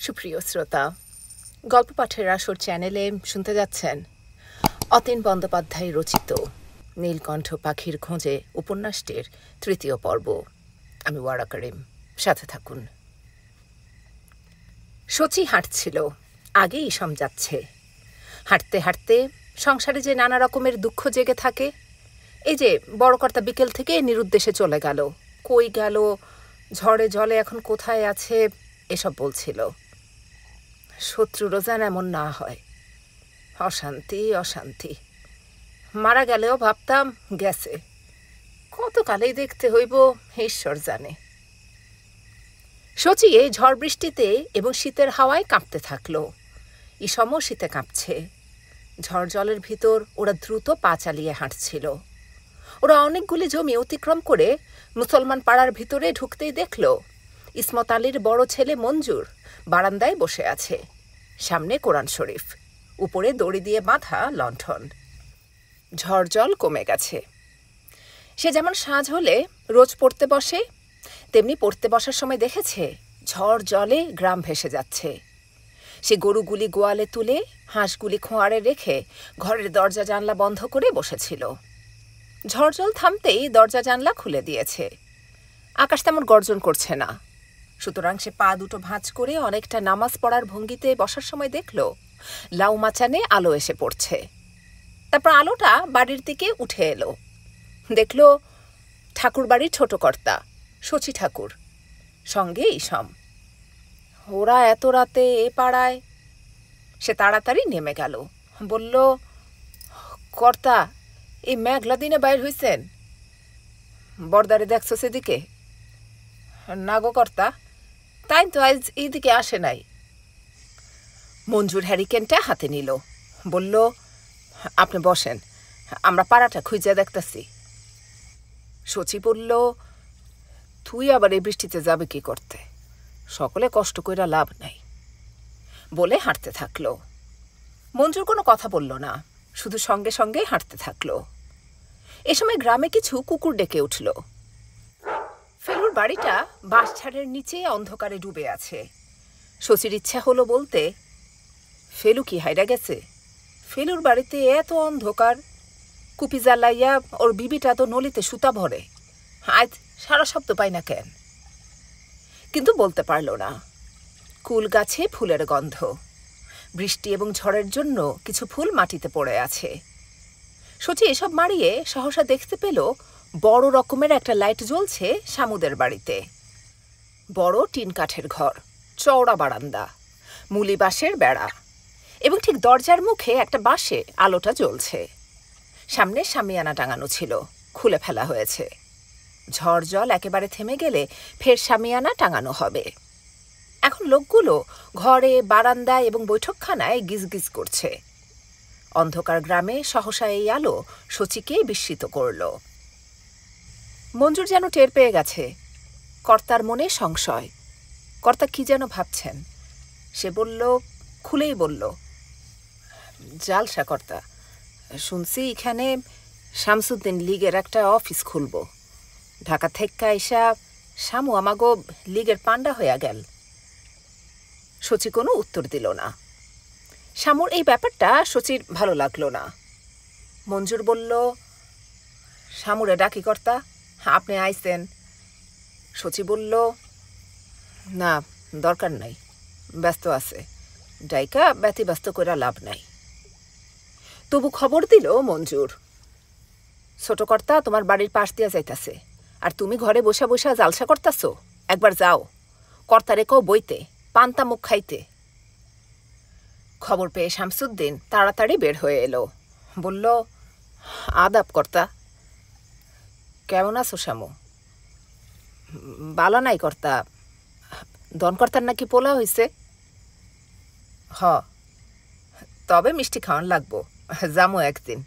সুপ্রিয় শ্রোতা, গল্প পাঠের আসর চ্যানেলে শুনতে যাচ্ছেন অতীন বন্দ্যোপাধ্যায় রচিত নীলকণ্ঠ পাখির খোঁজে উপন্যাসটির তৃতীয় পর্ব। আমি ওয়ারা করিম, সাথে থাকুন। সচি হাঁটছিল, আগেই ইসম যাচ্ছে। হাঁটতে হাঁটতে সংসারে যে নানা রকমের দুঃখ জেগে থাকে, এই যে বড়কর্তা বিকেল থেকে নিরুদ্দেশে চলে গেল, কই গেল, ঝড়ে জলে এখন কোথায় আছে, এসব বলছিল। শত্রুরও যেন এমন না হয়। অশান্তি অশান্তি। মারা গেলেও ভাবতাম গেছে, কতকালেই দেখতে হইব ঈশ্বর জানে। সচি এই ঝড় বৃষ্টিতে এবং শীতের হাওয়ায় কাঁপতে থাকলো। ইসমও শীতে কাঁপছে। ঝড় জলের ভিতর ওরা দ্রুত পা চালিয়ে হাঁটছিল। ওরা অনেকগুলি জমি অতিক্রম করে মুসলমান পাড়ার ভিতরে ঢুকতেই দেখল ইসমত আলীর বড় ছেলে মঞ্জুর বারান্দায় বসে আছে। সামনে কোরআন শরীফ, উপরে দড়ি দিয়ে বাঁধা লণ্ঠন। ঝড় জল কমে গেছে। সে যেমন সাঁঝ হলে রোজ পড়তে বসে, তেমনি পড়তে বসার সময় দেখেছে ঝড় জলে গ্রাম ভেসে যাচ্ছে। সে গরুগুলি গোয়ালে তুলে, হাঁসগুলি খোঁয়ারে রেখে ঘরের দরজা জানলা বন্ধ করে বসেছিল। ঝড় জল থামতেই দরজা জানলা খুলে দিয়েছে। আকাশ তেমন গর্জন করছে না, সুতরাং সে পা দুটো ভাঁজ করে অনেকটা নামাজ পড়ার ভঙ্গিতে বসার সময় দেখল লাউ মাচানে আলো এসে পড়ছে। তারপর আলোটা বাড়ির দিকে উঠে এলো। দেখল ঠাকুর বাড়ির ছোট কর্তা সচি ঠাকুর, সঙ্গে ইসম। ওরা এত রাতে এ পাড়ায়। সে তাড়াতাড়ি নেমে গেল, বলল, কর্তা, এই মেঘলা দিনে বাইর হইছেন? বর্দারে দেখছ সেদিকে? না গো কর্তা, তাই তো আজ এইদিকে আসে নাই। মঞ্জুর হ্যারিকেনটা হাতে নিল, বলল, আপনি বসেন, আমরা পাড়াটা খুঁজে দেখতেছি। সচি বলল, তুই আবার এই বৃষ্টিতে যাবে কি করতে? সকলে কষ্ট কইরা লাভ নাই, বলে হাঁটতে থাকলো। মঞ্জুর কোনো কথা বলল না, শুধু সঙ্গে সঙ্গে হাঁটতে থাকলো। এ সময় গ্রামে কিছু কুকুর ডেকে উঠল। ফেলুর বাড়িটা বাঁশঝাড়ের নিচে অন্ধকারে ডুবে আছে। সচির ইচ্ছা হলো বলতে, ফেলু কি হাইরা গেছে? ফেলুর বাড়িতে এত অন্ধকার, কুপি জ্বালাইয়া ওর বিবিটা তো নলিতে সুতা ভরে, আজ সারা শব্দ পাই না কেন? কিন্তু বলতে পারল না। কুল গাছে ফুলের গন্ধ, বৃষ্টি এবং ঝড়ের জন্য কিছু ফুল মাটিতে পড়ে আছে। সচি এসব মারিয়ে সহসা দেখতে পেল বড় রকমের একটা লাইট জ্বলছে শামুদের বাড়িতে। বড় টিন কাঠের ঘর, চওড়া বারান্দা, মুলি বাঁশের বেড়া, এবং ঠিক দরজার মুখে একটা বাঁশে আলোটা জ্বলছে। সামনে শামিয়ানা টাঙানো ছিল, খুলে ফেলা হয়েছে। ঝড় জল একেবারে থেমে গেলে ফের শামিয়ানা টাঙানো হবে। এখন লোকগুলো ঘরে, বারান্দায় এবং বৈঠকখানায় গিজগিজ করছে। অন্ধকার গ্রামে সহসা এই আলো সচিকে বিস্মিত করল। মঞ্জুর যেন টের পেয়ে গেছে। কর্তার মনে সংশয়, কর্তা কি যেন ভাবছেন। সে বলল, খুলেই বলল, জালসা কর্তা, শুনছি এখানে শামসুদ্দিন লীগের একটা অফিস খুলব। ঢাকা থেকে আইসা শামু আমাগো লীগের পান্ডা হইয়া গেল। সচি কোনো উত্তর দিল না। শামুর এই ব্যাপারটা সচির ভালো লাগলো না। মঞ্জুর বলল, শামুরে ডাকি কর্তা, আপনি আইছেন। সচি বলল, না, দরকার নাই, ব্যস্ত আছে, ডাইকা ব্যতিব্যস্ত কইরা লাভ নাই। তবু খবর দিল মঞ্জুর, ছোট কর্তা তোমার বাড়ির পাশ দিয়া যাইতাছে, আর তুমি ঘরে বসা বসা জালসা করতাছ। একবার যাও, কর্তারে কও বইতে, পান্তা মুখ খাইতে। খবর পেয়ে শামসুদ্দিন তাড়াতাড়ি বের হয়ে এলো, বলল, আদাব কর্তা। কেমন আছো শামু? ভালো নাই কর্তা, দনকর্তার নাকি পোলা হইছে। হ, তবে মিষ্টি খাওয়ান লাগবো, যামো একদিন।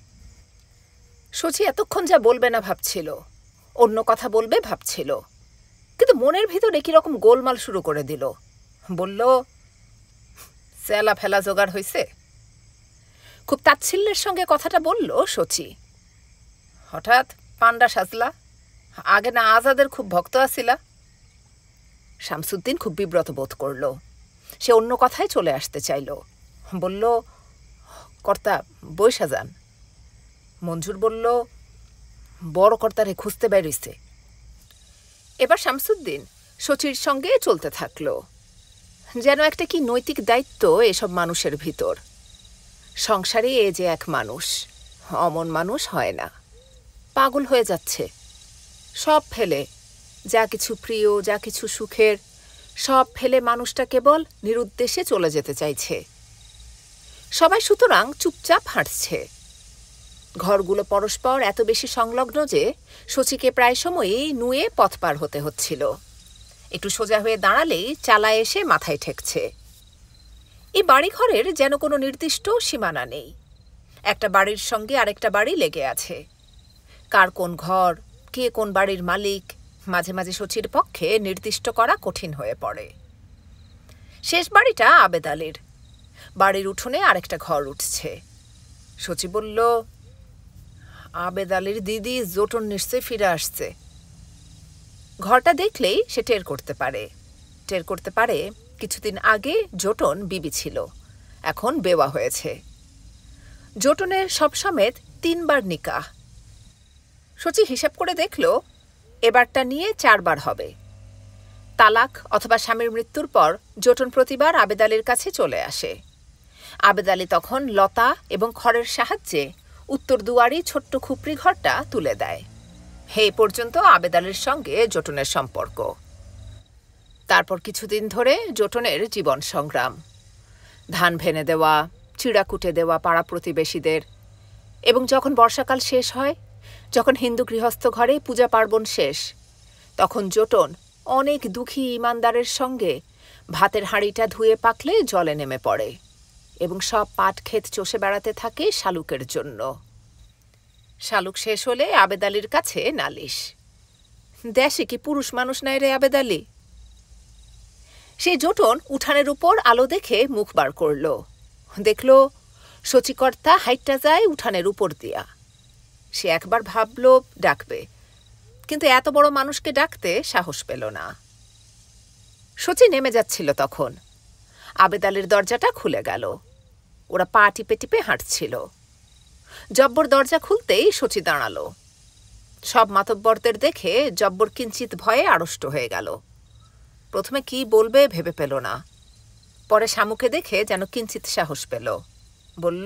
সচি এতক্ষণ যা বলবে না ভাবছিল, অন্য কথা বলবে ভাবছিল, কিন্তু মনের ভিতরে কিরকম গোলমাল শুরু করে দিল। বলল, চেলা ফেলা জোগাড় হইছে। খুব তাচ্ছিল্যের সঙ্গে কথাটা বলল সচি। হঠাৎ পান্ডা সাজলা, আগে না আজাদের খুব ভক্ত আছিলা? শামসুদ্দিন খুব বিব্রত বোধ করল। সে অন্য কথায় চলে আসতে চাইল। বলল, কর্তা বইসা যান। মঞ্জুর বলল, বড় কর্তারে খুঁজতে বেরিয়েছে। এবার শামসুদ্দিন শচীর সঙ্গে চলতে থাকল, যেন একটা কি নৈতিক দায়িত্ব এসব মানুষের ভিতর। সংসারে এ যে এক মানুষ, অমন মানুষ হয় না। পাগল হয়ে যাচ্ছে, সব ফেলে, যা কিছু প্রিয়, যা কিছু সুখের, সব ফেলে মানুষটা কেবল নিরুদ্দেশে চলে যেতে চাইছে। সবাই সুতরাং চুপচাপ হাঁটছে। ঘরগুলো পরস্পর এত বেশি সংলগ্ন যে শচীকে প্রায় সময়ই নুয়ে পথ পার হতে হচ্ছিল। একটু সোজা হয়ে দাঁড়ালেই চালা এসে মাথায় ঠেকছে। এই বাড়িঘরের যেন কোনো নির্দিষ্ট সীমানা নেই। একটা বাড়ির সঙ্গে আরেকটা বাড়ি লেগে আছে। কার কোন ঘর, কে কোন বাড়ির মালিক, মাঝে মাঝে শচীর পক্ষে নির্দিষ্ট করা কঠিন হয়ে পড়ে। শেষ বাড়িটা আবেদ আলীর। বাড়ির উঠোনে আরেকটা ঘর উঠছে। শচী বলল, আবেদ আলীর দিদি জোটন নিশ্চয়ই ফিরে আসছে। ঘরটা দেখলেই সে টের করতে পারে কিছুদিন আগে জোটন বিবি ছিল, এখন বেওয়া হয়েছে। জোটনের সব সমেত 3 বার নিকাহ। শচী হিসাব করে দেখল, এবারটা নিয়ে 4 বার হবে। তালাক অথবা স্বামীর মৃত্যুর পর জোটন প্রতিবার আবেদ আলীর কাছে চলে আসে। আবেদ আলী তখন লতা এবং খড়ের সাহায্যে উত্তর দুয়ারি ছোট্ট খুপড়ি ঘরটা তুলে দেয়। হে পর্যন্ত আবেদ আলীর সঙ্গে জোটনের সম্পর্ক। তারপর কিছুদিন ধরে জোটনের জীবন সংগ্রাম, ধান ভেনে দেওয়া, চিড়া কুটে দেওয়া পাড়া প্রতিবেশীদের। এবং যখন বর্ষাকাল শেষ হয়, যখন হিন্দু গৃহস্থ ঘরে পূজা পার্বণ শেষ, তখন জোটন অনেক দুঃখী ইমানদারের সঙ্গে ভাতের হাঁড়িটা ধুয়ে পাকলে জলে নেমে পড়ে এবং সব পাট ক্ষেত চষে বেড়াতে থাকে শালুকের জন্য। শালুক শেষ হলে আবেদ আলীর কাছে নালিশ। দেশে কি পুরুষ মানুষ নাই রে আবেদ আলী? সেই জোটন উঠানের উপর আলো দেখে মুখ বার করল। দেখল শচীকর্তা হাইটটা যায় উঠানের উপর দিয়া। সে একবার ভাবল ডাকবে, কিন্তু এত বড় মানুষকে ডাকতে সাহস পেল না। শচী নেমে যাচ্ছিল তখন। আবেদ আলীর দরজাটা খুলে গেল। ওরা পা টিপে টিপে হাঁটছিল। জব্বর দরজা খুলতেই শচী দাঁড়াল। সব মাতব্বরদের দেখে জব্বর কিঞ্চিত ভয়ে আড়ষ্ট হয়ে গেল। প্রথমে কি বলবে ভেবে পেল না। পরে শামুকে দেখে যেন কিঞ্চিত সাহস পেল। বলল,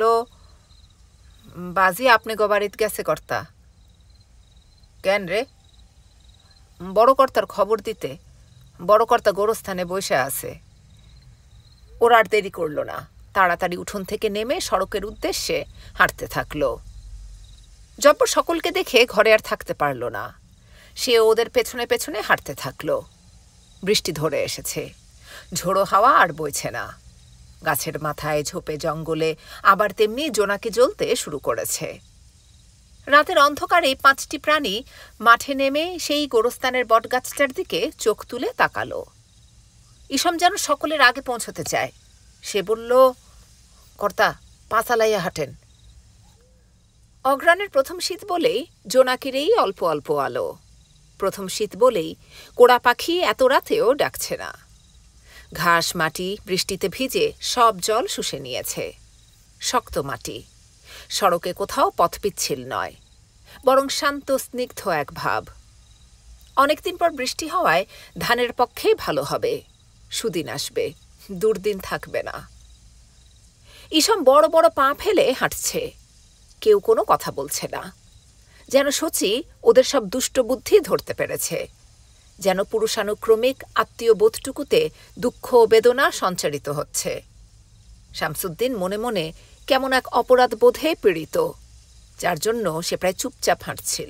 বাজি আপনি গবারিত গেছে কর্তা। কেন রে? বড় কর্তার খবর দিতে। বড় কর্তা গোরস্থানে বসে আছে। ওরা আর দেরি করল না, তাড়াতাড়ি উঠোন থেকে নেমে সড়কের উদ্দেশ্যে হাঁটতে থাকল। জব্বর সকলকে দেখে ঘরে আর থাকতে পারল না। সে ওদের পেছনে পেছনে হাঁটতে থাকল। বৃষ্টি ধরে এসেছে, ঝোড়ো হাওয়া আর বইছে না। গাছের মাথায়, ঝোপে, জঙ্গলে আবার তেমনি জোনাকি জ্বলতে শুরু করেছে। রাতের অন্ধকারে 5টি প্রাণী মাঠে নেমে সেই গোরস্থানের বটগাছটার দিকে চোখ তুলে তাকাল। ইসম যেন সকলের আগে পৌঁছতে চায়। সে বলল, কর্তা পাঁচালাইয়া হাঁটেন। অগ্রাণের প্রথম শীত বলেই জোনাকির এই অল্প অল্প আলো। প্রথম শীত বলেই কোড়া পাখি এত রাতেও ডাকছে না। ঘাস মাটি বৃষ্টিতে ভিজে সব জল শুষে নিয়েছে। শক্ত মাটি, সড়কে কোথাও পথপিচ্ছিল নয়, বরং শান্ত স্নিগ্ধ এক ভাব। অনেকদিন পর বৃষ্টি হওয়ায় ধানের পক্ষে ভালো হবে। সুদিন আসবে, দুর্দিন থাকবে না। ইসম বড় বড় পা ফেলে হাঁটছে। কেউ কোনো কথা বলছে না। যেন শচী ওদের সব দুষ্ট বুদ্ধি ধরতে পেরেছে। যেন পুরুষানুক্রমিক আত্মীয় বোধটুকুতে দুঃখ ও বেদনা সঞ্চারিত হচ্ছে। শামসুদ্দিন মনে মনে কেমন এক অপরাধ বোধে পীড়িত, যার জন্য সে প্রায় চুপচাপ হাঁটছিল।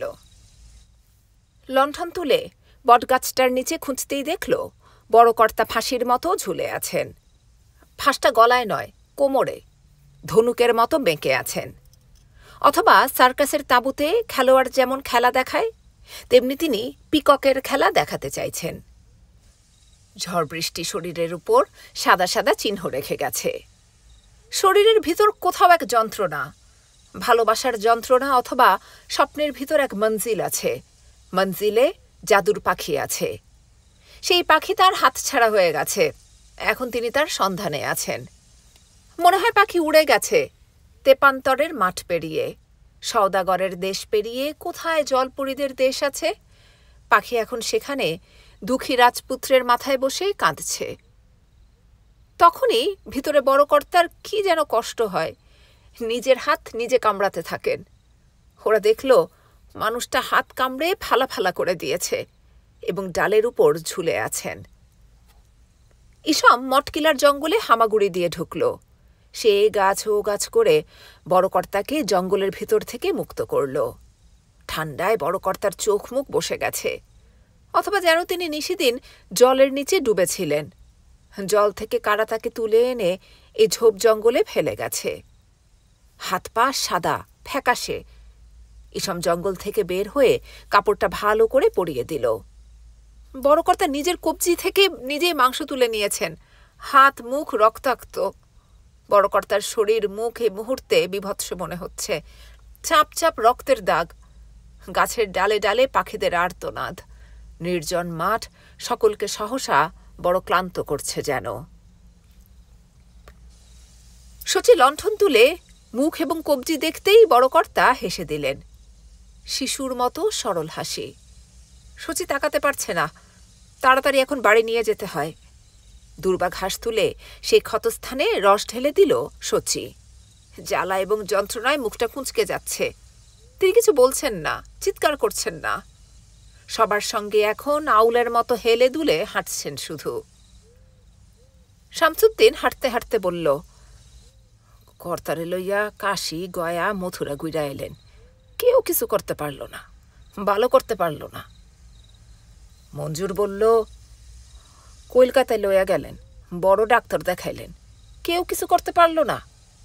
লণ্ঠন তুলে বটগাছটার নিচে খুঁজতেই দেখল বড় কর্তা ফাঁসির মতো ঝুলে আছেন। ফাঁসটা গলায় নয়, কোমরে, ধনুকের মতো বেঁকে আছেন। অথবা সার্কাসের তাঁবুতে খেলোয়াড় যেমন খেলা দেখায়, তেমনি তিনি পিককের খেলা দেখাতে চাইছেন। ঝড় বৃষ্টি শরীরের উপর সাদা সাদা চিহ্ন রেখে গেছে। শরীরের ভিতর কোথাও এক যন্ত্রণা, ভালোবাসার যন্ত্রণা, অথবা স্বপ্নের ভিতর এক মঞ্জিল আছে। মঞ্জিলে জাদুর পাখি আছে। সেই পাখি তার হাতছাড়া হয়ে গেছে। এখন তিনি তার সন্ধানে আছেন। মনে হয় পাখি উড়ে গেছে তেপান্তরের মাঠ পেরিয়ে, সওদাগরের দেশ পেরিয়ে। কোথায় জলপরীদের দেশ আছে? পাখি এখন সেখানে দুঃখী রাজপুত্রের মাথায় বসে কাঁদছে। তখনই ভিতরে বড় কর্তার কি যেন কষ্ট হয়, নিজের হাত নিজে কামড়াতে থাকেন। ওরা দেখল মানুষটা হাত কামড়ে ফালা ফালা করে দিয়েছে এবং ডালের উপর ঝুলে আছেন। ইসম মটকিলার জঙ্গলে হামাগুড়ি দিয়ে ঢুকল। সে গাছ ও গাছ করে বড় কর্তাকে জঙ্গলের ভিতর থেকে মুক্ত করল। ঠান্ডায় বড় কর্তার চোখ মুখ বসে গেছে, অথবা যেন তিনি নিশিদিন জলের নিচে ডুবেছিলেন। জল থেকে কারা তাকে তুলে এনে এই ঝোপ জঙ্গলে ফেলে গেছে। হাত পা সাদা ফ্যাকাশে। ইসম জঙ্গল থেকে বের হয়ে কাপড়টা ভালো করে পরিয়ে দিল। বড় কর্তা নিজের কবজি থেকে নিজেই মাংস তুলে নিয়েছেন। হাত মুখ রক্তাক্ত। বড় কর্তার শরীর মুখ এই মুহূর্তে বিভৎস মনে হচ্ছে। চাপ চাপ রক্তের দাগ। গাছের ডালে ডালে পাখিদের আর্তনাদ। নির্জন মাঠ সকলকে সহসা বড় ক্লান্ত করছে যেন। শচী লণ্ঠন তুলে মুখ এবং কবজি দেখতেই বড় কর্তা হেসে দিলেন। শিশুর মতো সরল হাসি। শচী তাকাতে পারছে না। তাড়াতাড়ি এখন বাড়ি নিয়ে যেতে হয়। দুর্বা ঘাস তুলে সেই ক্ষতস্থানে রস ঢেলে দিল শচী। জ্বালা এবং যন্ত্রণায় মুখটা কুঁচকে যাচ্ছে। তিনি কিছু বলছেন না, চিৎকার করছেন না। সবার সঙ্গে এখন আউলের মতো হেলে দুলে হাঁটছেন শুধু। শামসুদ্দিন হাঁটতে হাঁটতে বলল, কর্তারে লইয়া কাশী গয়া মথুরা গুইরা এলেন, কেউ কিছু করতে পারল না, ভালো করতে পারল না। মঞ্জুর বলল, কলকাতায় লইয়া গেলেন, বড় ডাক্তার দেখাইলেন, কেউ কিছু করতে পারল না।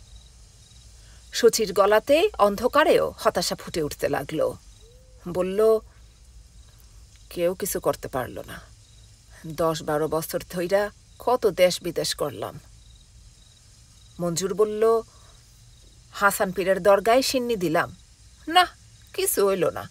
শচীর গলাতে অন্ধকারেও হতাশা ফুটে উঠতে লাগল। বলল, কেউ কিছু করতে পারল না। 10-12 বছর ধইরা কত দেশ বিদেশ করলাম। মঞ্জুর বলল, হাসান পীরের দরগায় সিন্নি দিলাম, না কিছু হইল না।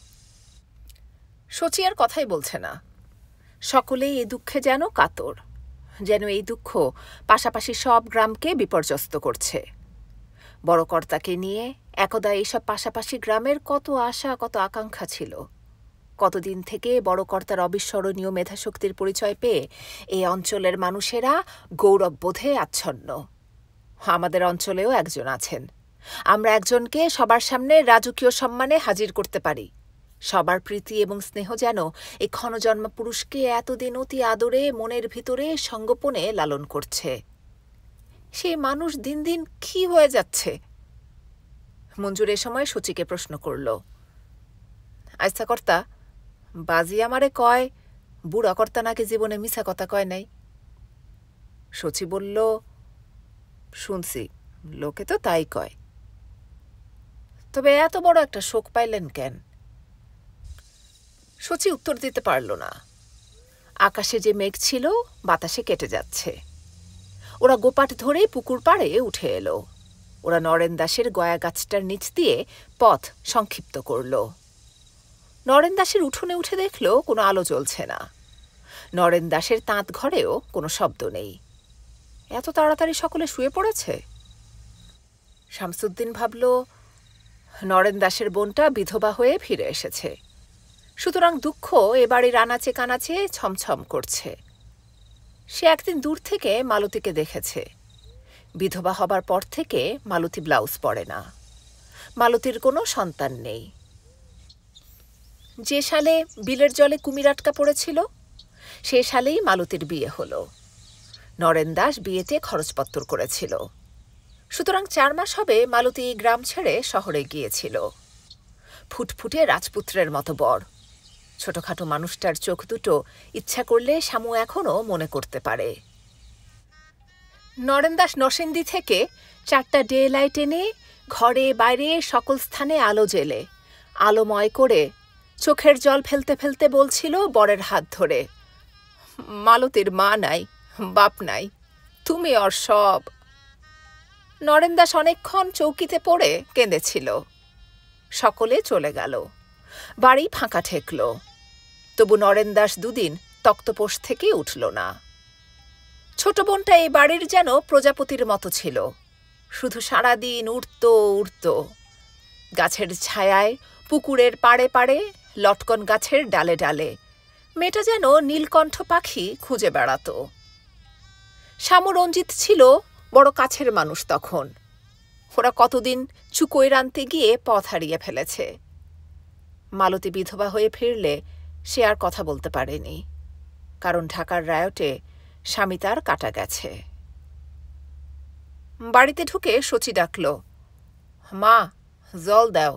শচী আর কথাই বলছে না। সকলেই এই দুঃখে যেন কাতর, যেন এই দুঃখ পাশাপাশি সব গ্রামকে বিপর্যস্ত করছে। বড় কর্তাকে নিয়ে একদা এইসব পাশাপাশি গ্রামের কত আশা কত আকাঙ্ক্ষা ছিল। কতদিন থেকে বড় কর্তার অবিস্মরণীয় মেধাশক্তির পরিচয় পেয়ে এই অঞ্চলের মানুষেরা গৌরববোধে আচ্ছন্ন। আমাদের অঞ্চলেও একজন আছেন। আমরা একজনকে সবার সামনে রাজকীয় সম্মানে হাজির করতে পারি। সবার প্রীতি এবং স্নেহ যেন এই ক্ষণজন্মা পুরুষকে এতদিন অতি আদরে মনের ভিতরে সঙ্গোপনে লালন করছে। সেই মানুষ দিন দিন কি হয়ে যাচ্ছে? মঞ্জুর এ সময় শচীকে প্রশ্ন করল, আচ্ছা কর্তা, বাজি আমারে কয় বুড়া কর্তা নাকি জীবনে মিছা কথা কয় নাই। শচী বলল, শুনছি, লোকে তো তাই কয়। তবে এত বড় একটা শোক পাইলেন কেন? শচী উত্তর দিতে পারল না। আকাশে যে মেঘ ছিল বাতাসে কেটে যাচ্ছে। ওরা গোপাট ধরে পুকুর পাড়ে উঠে এলো। ওরা নরেন দাসের গয়া গাছটার নিচ দিয়ে পথ সংক্ষিপ্ত করল। নরেন দাসের উঠোনে উঠে দেখল কোনো আলো জ্বলছে না। নরেন দাসের তাঁত ঘরেও কোনো শব্দ নেই। এত তাড়াতাড়ি সকলে শুয়ে পড়েছে। শামসুদ্দিন ভাবল, নরেন দাসের বোনটা বিধবা হয়ে ফিরে এসেছে, সুতরাং দুঃখ এ বাড়ির আনাচে কানাচে ছমছম করছে। সে একদিন দূর থেকে মালতীকে দেখেছে। বিধবা হবার পর থেকে মালতী ব্লাউজ পরে না। মালতীর কোনো সন্তান নেই। যে সালে বিলের জলে কুমির আটকা পড়েছিল সে সালেই মালতীর বিয়ে হল। নরেন দাস বিয়েতে খরচপত্র করেছিল। সুতরাং 4 মাস হবে মালতী গ্রাম ছেড়ে শহরে গিয়েছিল। ফুটফুটে রাজপুত্রের মতো বর। ছোটখাটো মানুষটার চোখ দুটো ইচ্ছা করলে শামু এখনও মনে করতে পারে। নরেন দাস নরসিংদী থেকে 4টা ডে লাইট এনে ঘরে বাইরে সকল স্থানে আলো জেলে আলোময় করে চোখের জল ফেলতে ফেলতে বলছিল বরের হাত ধরে, মালতীর মা নাই, বাপ নাই, তুমি ওর সব। নরেন দাস অনেকক্ষণ চৌকিতে পড়ে কেঁদেছিল। সকলে চলে গেল। বাড়ি ফাঁকা ঠেকল। তবু নরেন দাস 2 দিন তক্তপোষ থেকে উঠল না। ছোট বোনটা এই বাড়ির যেন প্রজাপতির মতো ছিল, শুধু সারাদিন উড়ত উড়ত। গাছের ছায়ায়, পুকুরের পাড়ে পাড়ে, লটকন গাছের ডালে ডালে মেয়েটা যেন নীলকণ্ঠ পাখি খুঁজে বেড়াত। শ্যামু রঞ্জিত ছিল বড় কাছের মানুষ তখন। ওরা কতদিন চুকোয় রানতে গিয়ে পথ হারিয়ে ফেলেছে। মালতী বিধবা হয়ে ফিরলে সে আর কথা বলতে পারেনি, কারণ ঢাকার রায়টে স্বামী তার কাটা গেছে। বাড়িতে ঢুকে শচী ডাকল, মা, জল দাও।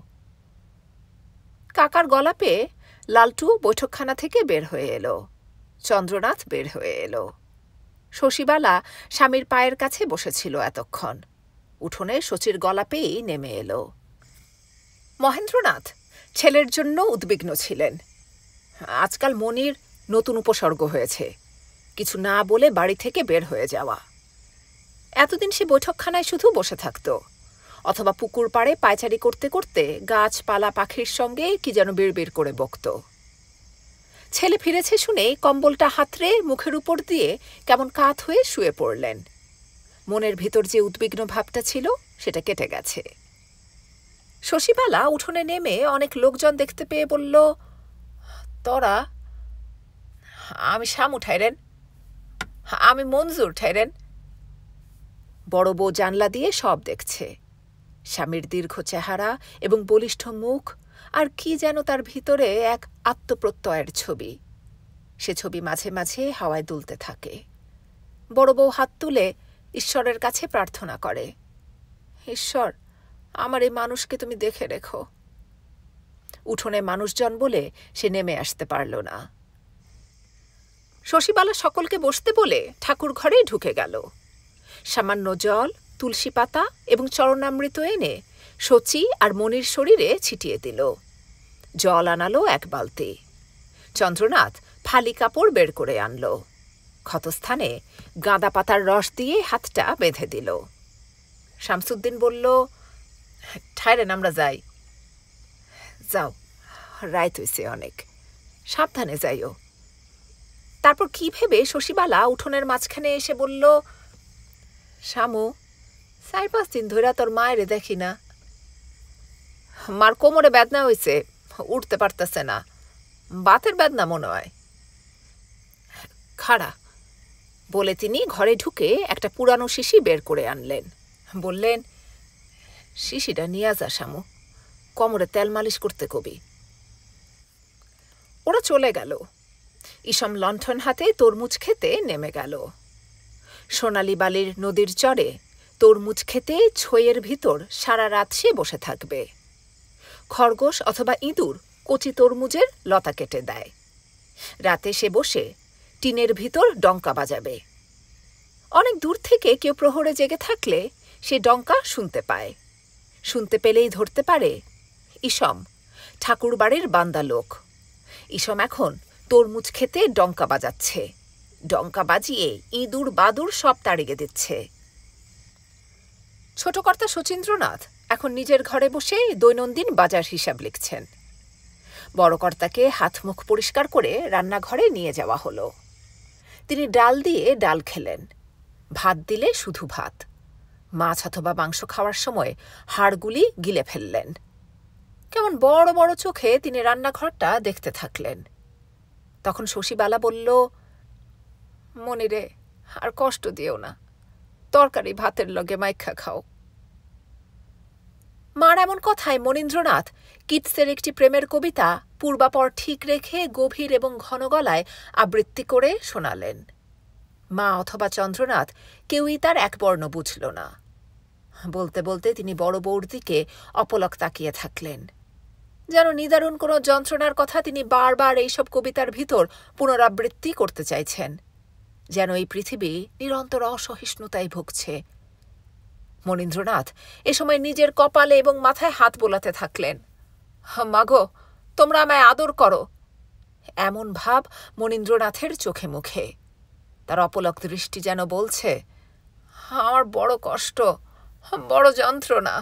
কাকার গলা পেয়ে লালটু বৈঠকখানা থেকে বের হয়ে এলো। চন্দ্রনাথ বের হয়ে এলো। শশীবালা স্বামীর পায়ের কাছে বসেছিল এতক্ষণ। উঠোনে শচীর গলা পেয়েই নেমে এলো। মহেন্দ্রনাথ ছেলের জন্য উদ্বিগ্ন ছিলেন। আজকাল মনির নতুন উপসর্গ হয়েছে, কিছু না বলে বাড়ি থেকে বের হয়ে যাওয়া। এতদিন সে বৈঠকখানায় শুধু বসে থাকত, অথবা পুকুর পাড়ে পায়চারি করতে করতে গাছপালা পাখির সঙ্গে কি যেন বিড়বিড় করে বকত। ছেলে ফিরেছে শুনে কম্বলটা হাতড়ে মুখের উপর দিয়ে কেমন কাত হয়ে শুয়ে পড়লেন। মনের ভিতর যে উদ্বিগ্ন ভাবটা ছিল সেটা কেটে গেছে। শশীবালা উঠোনে নেমে অনেক লোকজন দেখতে পেয়ে বলল, তোরা? আমি শ্যামু ঠাইরেন, আমি মঞ্জুর ঠাইরেন। বড় বউ জানলা দিয়ে সব দেখছে। স্বামীর দীর্ঘ চেহারা এবং বলিষ্ঠ মুখ, আর কি যেন তার ভিতরে এক আত্মপ্রত্যয়ের ছবি। সে ছবি মাঝে মাঝে হাওয়ায় দুলতে থাকে। বড় বউ হাত তুলে ঈশ্বরের কাছে প্রার্থনা করে, ঈশ্বর, আমার এই মানুষকে তুমি দেখে রেখো। উঠোনে মানুষজন বলে সে নেমে আসতে পারল না। শশীবালা সকলকে বসতে বলে ঠাকুর ঘরে ঢুকে গেল। সামান্য জল, তুলসী পাতা এবং চরণামৃত এনে শচী আর মনির শরীরে ছিটিয়ে দিল। জল আনালো এক বালতি। চন্দ্রনাথ ফালি কাপড় বের করে আনল। ক্ষতস্থানে গাঁদা পাতার রস দিয়ে হাতটা বেঁধে দিল। শামসুদ্দিন বলল, ঠাইরেন, আমরা যাই। যাও, রাইত হইছে অনেক, সাবধানে যাইও। তারপর কি ভেবে শশীবালা উঠোনের মাঝখানে এসে বলল, শামু, 4-5 দিন ধইরা তোর মায়েরে দেখি না। মার কোমরে বেদনা হইছে, উঠতে পারতেছে না, বাতের বেদনা মনে হয়। খাড়া বলে তিনি ঘরে ঢুকে একটা পুরানো শিশি বের করে আনলেন। বললেন, শিশিটা নিয়ে যা শামু, কোমরে তেল মালিশ করতে কবি। ওরা চলে গেল। ইসম লণ্ঠন হাতে তরমুজ খেতে নেমে গেল। সোনালি বালির নদীর চরে তরমুজ খেতে ছইয়ের ভিতর সারা রাত সে বসে থাকবে। খরগোশ অথবা ইঁদুর কচি তরমুজের লতা কেটে দেয়। রাতে সে বসে টিনের ভিতর ডঙ্কা বাজাবে। অনেক দূর থেকে কেউ প্রহরে জেগে থাকলে সে ডঙ্কা শুনতে পায়। শুনতে পেলেই ধরতে পারে ইসম ঠাকুর বাড়ির বান্দা লোক। ইসম এখন তরমুজ খেতে ডঙ্কা বাজাচ্ছে। ডঙ্কা বাজিয়ে ইঁদুর বাদুর সব তাড়িয়ে দিচ্ছে। ছোটকর্তা শচীন্দ্রনাথ এখন নিজের ঘরে বসে দৈনন্দিন বাজার হিসাব লিখছেন। বড়কর্তাকে হাত মুখ পরিষ্কার করে রান্নাঘরে নিয়ে যাওয়া হলো। তিনি ডাল দিয়ে ডাল খেলেন, ভাত দিলে শুধু ভাত। মাছ অথবা মাংস খাওয়ার সময় হাড়গুলি গিলে ফেললেন। কেমন বড় বড় চোখে তিনি রান্নাঘরটা দেখতে থাকলেন। তখন শশীবালা বলল, মনিরে, আর কষ্ট দিও না, তরকারি ভাতের লগে মাইখা খাও। মার এমন কথায় মনীন্দ্রনাথ কিটসের একটি প্রেমের কবিতা পূর্বাপর ঠিক রেখে গভীর এবং ঘন গলায় আবৃত্তি করে শোনালেন। মা অথবা চন্দ্রনাথ কেউই তার এক বর্ণ বুঝল না। বলতে বলতে তিনি বড় বউর দিকে অপলক তাকিয়ে থাকলেন, যেন নিদারুণ কোনো যন্ত্রণার কথা তিনি বারবার এইসব কবিতার ভিতর পুনরাবৃত্তি করতে চাইছেন, যেন এই পৃথিবী নিরন্তর অসহিষ্ণুতায় ভুগছে। মনীন্দ্রনাথ এ সময় নিজের কপালে এবং মাথায় হাত বোলাতে থাকলেন। মাগো, তোমরা আমায় আদর করো, এমন ভাব মনীন্দ্রনাথের চোখে মুখে। তার অপলক দৃষ্টি যেন বলছে, আমার বড় কষ্ট, বড় যন্ত্রণা।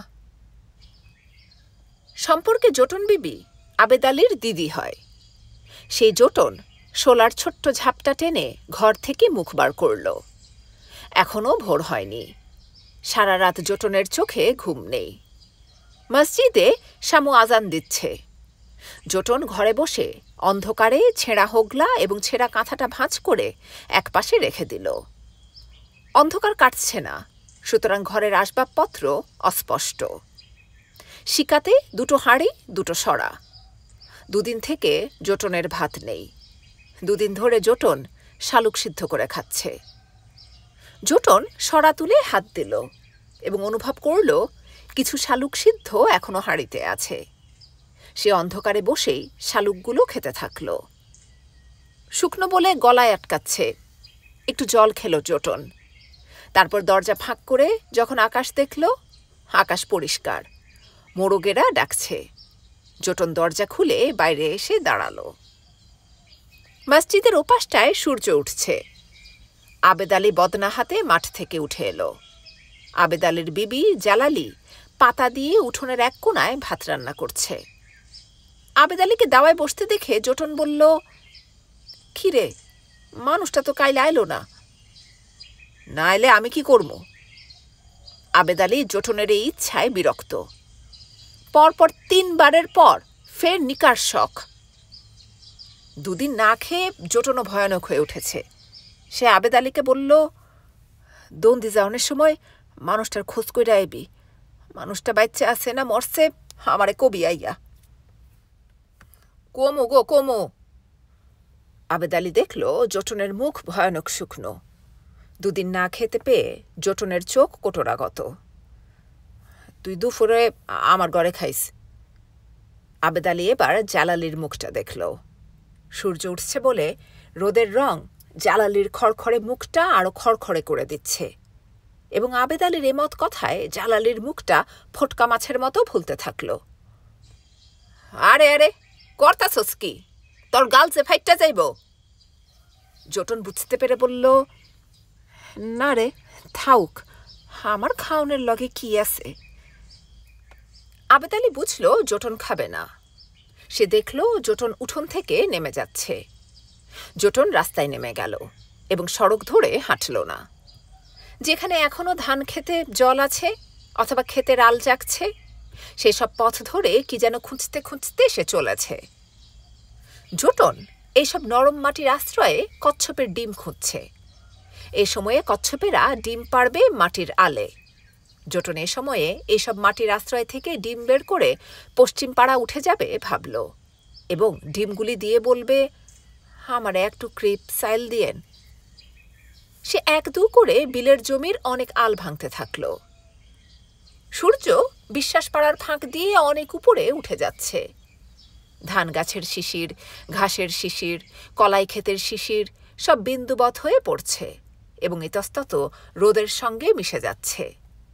সম্পর্কে জোটন বিবি আবেদ আলীর দিদি হয়। সেই জোটন শোলার ছোট্ট ঝাপটা টেনে ঘর থেকে মুখ বার করল। এখনও ভোর হয়নি। সারা রাত জোটনের চোখে ঘুম নেই। মসজিদে শামু আজান দিচ্ছে। জোটন ঘরে বসে অন্ধকারে ছেঁড়া হোগলা এবং ছেঁড়া কাঁথাটা ভাঁজ করে একপাশে রেখে দিল। অন্ধকার কাটছে না, সুতরাং ঘরের আসবাবপত্র অস্পষ্ট। শিকাতে 2টো হাঁড়ি 2টো সরা। 2 দিন থেকে জোটনের ভাত নেই। 2 দিন ধরে জোটন শালুক সিদ্ধ করে খাচ্ছে। জোটন সরা তুলে হাত দিল এবং অনুভব করল কিছু শালুক সিদ্ধ এখনো হাঁড়িতে আছে। সে অন্ধকারে বসেই শালুকগুলো খেতে থাকল। শুকনো বলে গলায় আটকাচ্ছে। একটু জল খেল জোটন। তারপর দরজা ফাঁক করে যখন আকাশ দেখল, আকাশ পরিষ্কার। মোরগেরা ডাকছে। জোটন দরজা খুলে বাইরে এসে দাঁড়ালো। মসজিদের ওপাশটায় সূর্য উঠছে। আবেদ আলী বদনা হাতে মাঠ থেকে উঠে এলো। আবেদ আলীর বিবি জালালি পাতা দিয়ে উঠোনের এক কোণায় ভাত রান্না করছে। আবেদ আলীকে দাওয়ায় বসতে দেখে জোটন বলল, কিরে, মানুষটা তো কাইলে আইলো না। না এলে আমি কি করব? আবেদ আলী জোটনের এই ইচ্ছায় বিরক্ত। পরপর 3 বারের পর ফের নিকার শখ। 2 দিন না খেয়ে জোটনও ভয়ানক হয়ে উঠেছে। সে আবেদ আলীকে বলল, দন্দি যাওয়ানোর সময় মানুষটার খোঁজ কইরা আইবি। মানুষটা বাচ্চা আছে না মরছে, আমারে কবি আইয়া। কমো গো কমো। আবেদ আলী দেখল জোটনের মুখ ভয়ানক শুকনো। 2 দিন না খেতে পেয়ে জোটনের চোখ কোটরাগত। তুই দুপুরে আমার ঘরে খাইস। আবেদ আলী এবার জালালির মুখটা দেখল। সূর্য উঠছে বলে রোদের রং জালালির খড়খড়ে মুখটা আরো খড়খড়ে করে দিচ্ছে, এবং আবেদ আলীর এমত কথায় জালালির মুখটা ফটকা মাছের মতো ফুলতে থাকল। আরে আরে, করতাছস কি? তোর গাল যে ফাইটটা যাইব। জোটন বুঝতে পেরে বলল, না রে, থাউক, আমার খাওনের লগে কি আছে। আবেদ আলী বুঝল জোটন খাবে না। সে দেখল জোটন উঠোন থেকে নেমে যাচ্ছে। জোটন রাস্তায় নেমে গেল এবং সড়ক ধরে হাঁটল না। যেখানে এখনো ধান খেতে জল আছে অথবা ক্ষেতের আল জাগছে, সেসব পথ ধরে কি যেন খুঁজতে খুঁজতে সে চলেছে। জোটন এইসব নরম মাটির আশ্রয়ে কচ্ছপের ডিম খুঁজছে। এ সময়ে কচ্ছপেরা ডিম পাড়বে মাটির আলে। জোটন এ সময়ে এইসব মাটির আশ্রয় থেকে ডিম বের করে পশ্চিম পাড়া উঠে যাবে ভাবল, এবং ডিমগুলি দিয়ে বলবে, আমার একটু ক্রিপ সাইল দিয়েন। সে 1-2 করে বিলের জমির অনেক আল ভাঙতে থাকল। সূর্য বিশ্বাস পাড়ার ফাঁক দিয়ে অনেক উপরে উঠে যাচ্ছে। ধান গাছের শিশির, ঘাসের শিশির, কলাই ক্ষেতের শিশির সব বিন্দুবৎ হয়ে পড়ছে এবং ইতস্তত রোদের সঙ্গে মিশে যাচ্ছে।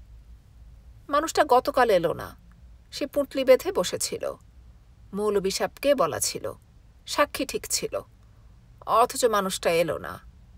মানুষটা গতকাল এলো না। সে পুঁটলি বেঁধে বসেছিল। মৌলবী সাহেবকে বলা ছিল, সাক্ষী ঠিক ছিল, অথচ মানুষটা এলো না।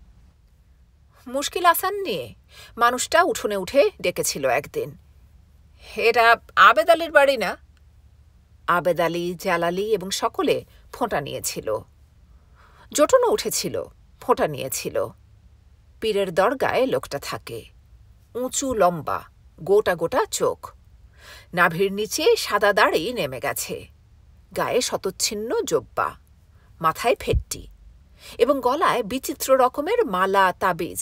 মুশকিল আসান নিয়ে মানুষটা উঠোনে উঠে ডেকেছিল একদিন, এটা আবেদ আলীর বাড়ি না? আবেদ আলী, জালালি এবং সকলে ফোঁটা নিয়েছিল। জোটনও উঠেছিল, ফোঁটা নিয়েছিল। পীরের দরগায় লোকটা থাকে। উঁচু লম্বা, গোটা গোটা চোখ, নাভির নিচে সাদা দাড়ি নেমে গেছে, গায়ে শতচ্ছিন্ন জোব্বা, মাথায় ফেট্টি এবং গলায় বিচিত্র রকমের মালা তাবিজ।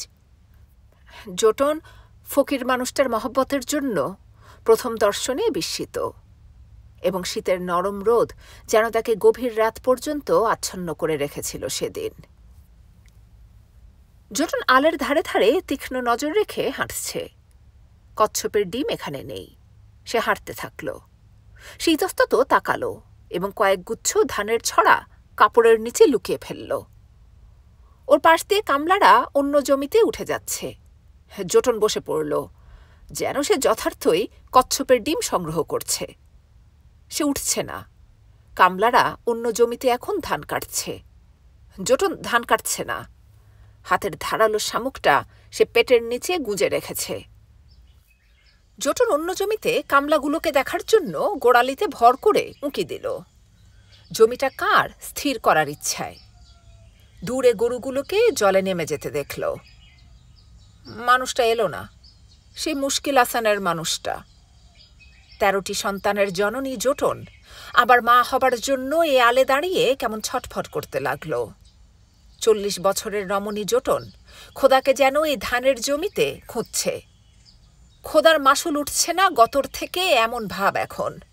জোটন ফকির মানুষটার মহব্বতের জন্য প্রথম দর্শনে বিস্মিত, এবং শীতের নরম রোদ যেন তাকে গভীর রাত পর্যন্ত আচ্ছন্ন করে রেখেছিল সেদিন। জোটন আলের ধারে ধারে তীক্ষ্ণ নজর রেখে হাঁটছে। কচ্ছপের ডিম এখানে নেই। সে হাঁটতে থাকল। সে ইতস্তত তাকালো এবং কয়েক গুচ্ছ ধানের ছড়া কাপড়ের নিচে লুকিয়ে ফেলল। ওর পাশ দিয়ে কামলারা অন্য জমিতে উঠে যাচ্ছে। জোটন বসে পড়ল, যেন সে যথার্থই কচ্ছপের ডিম সংগ্রহ করছে। সে উঠছে না। কামলারা অন্য জমিতে এখন ধান কাটছে। জোটন ধান কাটছে না। হাতের ধারালো শামুকটা সে পেটের নিচে গুঁজে রেখেছে। জোটন অন্য জমিতে কামলাগুলোকে দেখার জন্য গোড়ালিতে ভর করে উঁকি দিল। জমিটা কার স্থির করার ইচ্ছায়। দূরে গরুগুলোকে জলে নেমে যেতে দেখল। মানুষটা এলো না, সেই মুশকিল আসানের মানুষটা। 13টি সন্তানের জননী জোটন আবার মা হবার জন্য এ আলে দাঁড়িয়ে কেমন ছটফট করতে লাগলো। 40 বছরের রমণী জোটন খোদাকে যেন এই ধানের জমিতে খুঁজছে। খোদার মাসুল উঠছে না গতর থেকে, এমন ভাব এখন।